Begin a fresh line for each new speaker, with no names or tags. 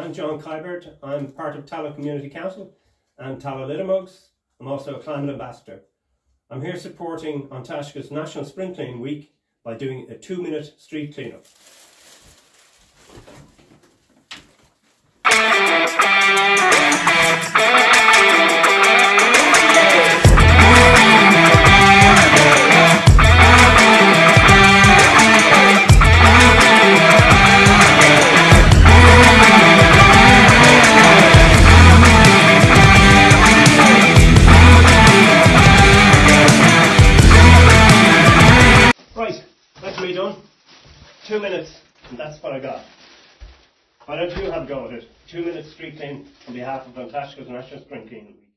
I'm John Kiberd. I'm part of Tallaght Community Council and Tallaght Littermugs. I'm also a climate ambassador. I'm here supporting An Taisce's National Spring Clean Week by doing a 2-minute street cleanup. Right, that's me done. 2 minutes, and that's what I got. Why don't you have a go at it? 2 minutes street clean on behalf of An Taisce's National Spring Clean Week.